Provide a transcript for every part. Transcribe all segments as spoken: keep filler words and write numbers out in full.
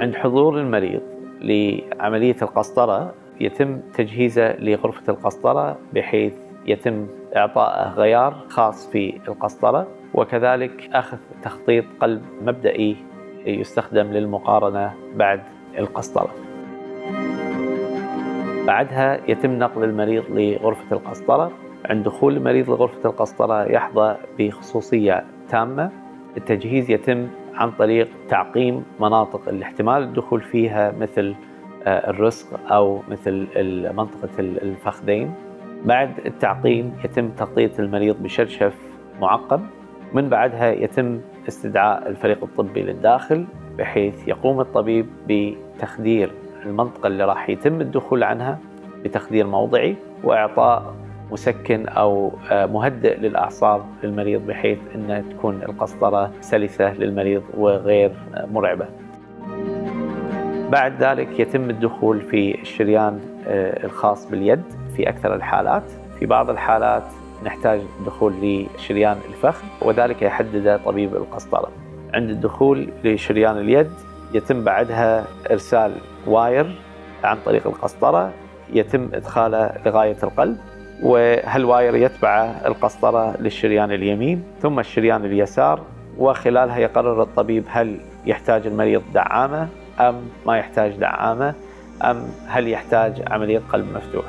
عند حضور المريض لعملية القسطرة يتم تجهيزه لغرفة القسطرة بحيث يتم إعطائه غيار خاص في القسطرة، وكذلك أخذ تخطيط قلب مبدئي يستخدم للمقارنة بعد القسطرة. بعدها يتم نقل المريض لغرفة القسطرة. عند دخول المريض لغرفة القسطرة يحظى بخصوصية تامة. التجهيز يتم عن طريق تعقيم مناطق الاحتمال الدخول فيها مثل الرسغ أو مثل منطقة الفخذين. بعد التعقيم يتم تغطية المريض بشرشف معقم. من بعدها يتم استدعاء الفريق الطبي للداخل بحيث يقوم الطبيب بتخدير المنطقة اللي راح يتم الدخول عنها بتخدير موضعي، وإعطاء مسكن أو مهدئ للأعصاب للمريض بحيث أن تكون القسطرة سلسة للمريض وغير مرعبة. بعد ذلك يتم الدخول في الشريان الخاص باليد في أكثر الحالات. في بعض الحالات نحتاج دخول لشريان الفخذ وذلك يحدده طبيب القسطرة. عند الدخول لشريان اليد يتم بعدها إرسال واير عن طريق القسطرة يتم إدخاله لغاية القلب، وهالواير يتبع القسطرة للشريان اليمين ثم الشريان اليسار، وخلالها يقرر الطبيب هل يحتاج المريض دعامة أم ما يحتاج دعامة، أم هل يحتاج عملية قلب مفتوح.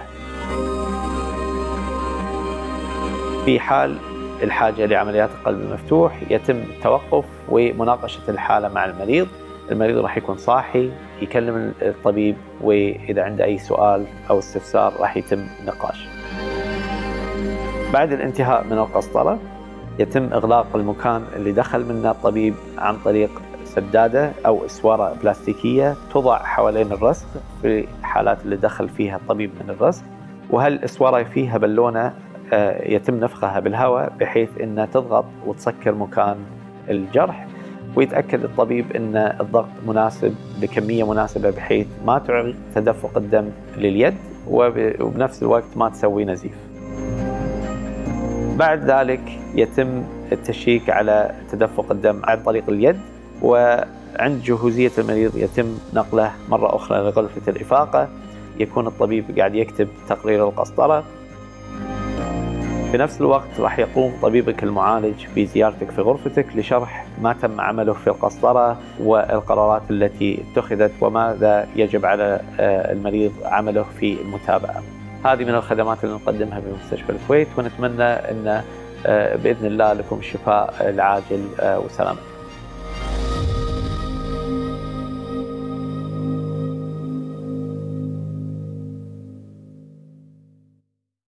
في حال الحاجة لعمليات القلب المفتوح يتم التوقف ومناقشة الحالة مع المريض. المريض راح يكون صاحي يكلم الطبيب، وإذا عنده أي سؤال أو استفسار راح يتم النقاش. بعد الانتهاء من القسطرة يتم إغلاق المكان اللي دخل منه الطبيب عن طريق سدادة أو إسوارة بلاستيكية توضع حوالين الرسغ في الحالات اللي دخل فيها الطبيب من الرسغ، وهالإسوارة فيها بالونة يتم نفخها بالهواء بحيث أنها تضغط وتسكر مكان الجرح، ويتأكد الطبيب أن الضغط مناسب بكمية مناسبة بحيث ما تعيق تدفق الدم لليد وبنفس الوقت ما تسوي نزيف. بعد ذلك يتم التشيك على تدفق الدم عن طريق اليد، وعند جهوزية المريض يتم نقله مرة أخرى لغرفة الإفاقة. يكون الطبيب قاعد يكتب تقرير القسطرة. في نفس الوقت راح يقوم طبيبك المعالج بزيارتك في غرفتك لشرح ما تم عمله في القسطرة والقرارات التي اتخذت وماذا يجب على المريض عمله في المتابعة. هذه من الخدمات اللي نقدمها بمستشفى الكويت، ونتمنى أن بإذن الله لكم الشفاء العاجل وسلامة.